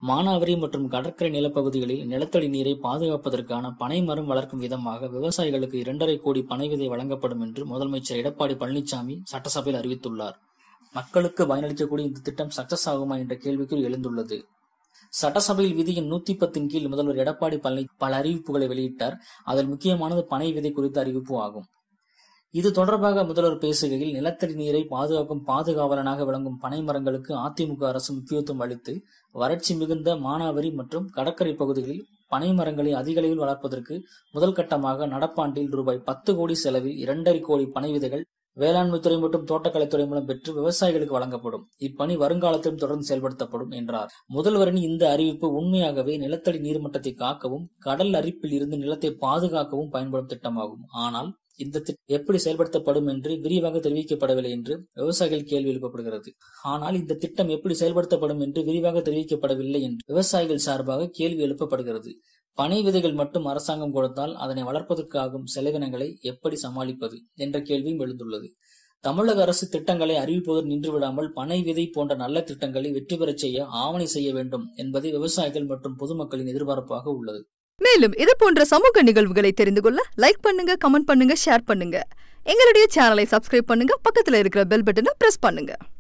மானாவாரி மற்றும் கடற்கரை நிலப்பகுதிகளில் நிலத்தடி நீரை பாதுகாப்பதற்கான பனை மரம் வளர்க்கும் விதமாக விவசாயிகளுக்கு 2.5 கோடி பனை விதை வழங்கப்படும் என்று முதலமைச்சர் எடப்பாடி பழனிசாமி சட்டசபையில் அறிவித்துள்ளார். மக்களுக்கு பயனளிக்கக்கூடிய இந்த திட்டம் சக்சஸ் ஆகுமா என்ற கேள்விக்குறி எழுந்துள்ளது. சட்டசபையில் விதியின் 110 கீழ் முதல்வர் எடப்பாடி பழனிசாமி பல அறிவிப்புகளை வெளியிட்டார். அதில் முக்கியமானது பனை விதை குறித்த அறிவிப்பு ஆகும். இது தொடர்பாக முதல்வர் பேசுகையில், நிலத்தடி நீரை பாதுகாக்கும் பாதுகாவலனாக விளங்கும் பனை மரங்களுக்கு அதிமுக அரசு முக்கியத்துவம் அளித்து வறட்சி மிகுந்த மானாவாரி மற்றும் கடற்கரை பகுதிகளில் பனை மரங்களை அதிக அளவில் வளர்ப்பதற்கு முதல் கட்டமாக நடப்பாண்டில் ரூபாய் 10 கோடி செலவில் 2.5 கோடி பனை விதைகள் வேளாண்மைத்துறை மற்றும் தோட்டக்கலைத்துறை மூலம் பெற்று விவசாயிகளுக்கு வழங்கப்படும். இப்பணி வருங்காலத்திலும் தொடர்ந்து செயல்படுத்தப்படும் என்றார். முதல்வரின் இந்த அறிவிப்பு உண்மையாகவே நிலத்தடி நீர்மட்டத்தை காக்கவும் கடல் அரிப்பில் இருந்து நிலத்தை பாதுகாக்கவும் பயன்படும் திட்டமாகும். ஆனால் இந்த திட்டம் எப்படி செயல்படுத்தப்படும் என்று விரிவாக தெரிவிக்கப்படவில்லை என்று விவசாயிகள் கேள்வி எழுப்பப்படுகிறது. விவசாயிகள் சார்பாக கேள்வி எழுப்பப்படுகிறது. பனை விதைகள் மட்டும் அரசாங்கம் கொடுத்தால் அதனை வளர்ப்பதற்காகும் செலவினங்களை எப்படி சமாளிப்பது என்ற கேள்வியும் எழுந்துள்ளது. தமிழக அரசு திட்டங்களை அறிவிப்பதோடு நின்றுவிடாமல் பனை விதை போன்ற நல்ல திட்டங்களை வெற்றி பெறச் செய்ய ஆவணை செய்ய வேண்டும் என்பதே விவசாயிகள் மற்றும் பொதுமக்களின் எதிர்பார்ப்பாக உள்ளது. மேலும் இது போன்ற சமூக நிகழ்வுகளை தெரிந்து கொள்ள லைக் பண்ணுங்க, கமெண்ட் பண்ணுங்க, ஷேர் பண்ணுங்க. எங்களுடைய சேனலை சப்ஸ்கிரைப் பண்ணுங்க, பக்கத்துல இருக்கிற பெல் பட்டனை பிரஸ் பண்ணுங்க.